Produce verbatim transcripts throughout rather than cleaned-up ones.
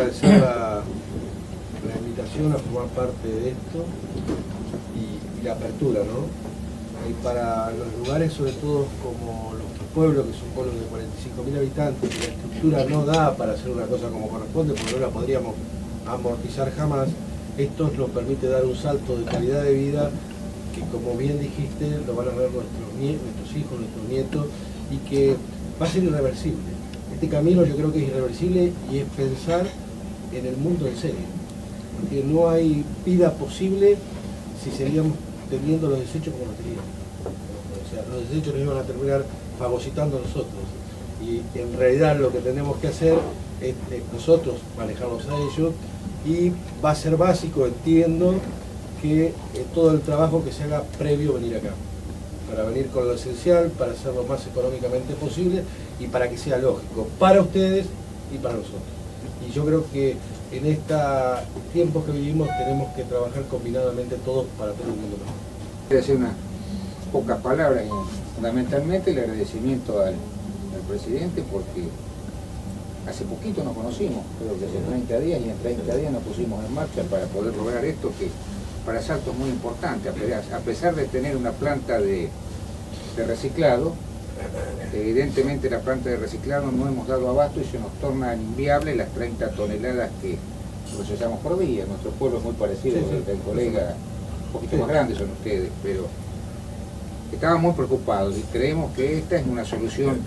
agradecer la, la invitación a formar parte de esto y, y la apertura, ¿no? Y para los lugares, sobre todo como nuestro pueblo, que es un pueblo de cuarenta y cinco mil habitantes, y la estructura no da para hacer una cosa como corresponde, porque no la podríamos amortizar jamás, esto nos permite dar un salto de calidad de vida que, como bien dijiste, lo van a ver nuestros, nuestros hijos, nuestros nietos, y que va a ser irreversible. Este camino yo creo que es irreversible y es pensar en el mundo en serio, porque no hay vida posible si seguíamos teniendo los desechos como los teníamos. O sea, los desechos nos iban a terminar fagocitando a nosotros, y en realidad lo que tenemos que hacer es, es nosotros manejarnos a ellos, y va a ser básico, entiendo, que eh, todo el trabajo que se haga previo a venir acá, para venir con lo esencial, para hacerlo más económicamente posible y para que sea lógico para ustedes y para nosotros. Y yo creo que en estos tiempos que vivimos tenemos que trabajar combinadamente todos para tener un mundo mejor. Quiero decir unas pocas palabras, y fundamentalmente el agradecimiento al, al presidente, porque hace poquito nos conocimos, creo que hace treinta días, y en treinta días nos pusimos en marcha para poder lograr esto que para Salto es muy importante. A pesar de tener una planta de, de reciclado, evidentemente la planta de reciclado no hemos dado abasto y se nos torna inviable las treinta toneladas que procesamos por día. Nuestro pueblo es muy parecido sí, sí, del colega, un poquito sí. más grandes son ustedes, pero estábamos muy preocupados y creemos que esta es una solución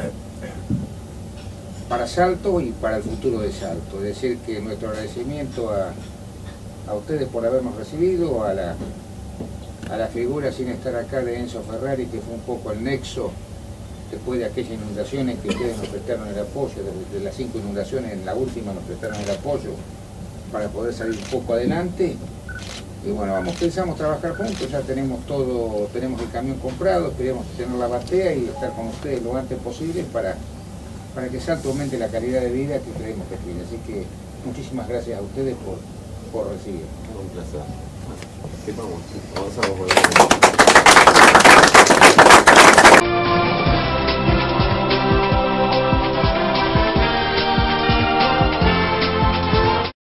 para Salto y para el futuro de Salto. Es decir, que nuestro agradecimiento a, a ustedes por habernos recibido, a la, a la figura sin estar acá de Enzo Ferrari, que fue un poco el nexo después de aquellas inundaciones que ustedes nos prestaron el apoyo, desde las cinco inundaciones, en la última nos prestaron el apoyo para poder salir un poco adelante. Y bueno, vamos, pensamos trabajar juntos, ya tenemos todo, tenemos el camión comprado, queremos tener la batea y estar con ustedes lo antes posible para, para que Salto aumente la calidad de vida que creemos que tiene. Así que muchísimas gracias a ustedes por, por recibir. Un placer. ¿Qué vamos? Avanzamos con la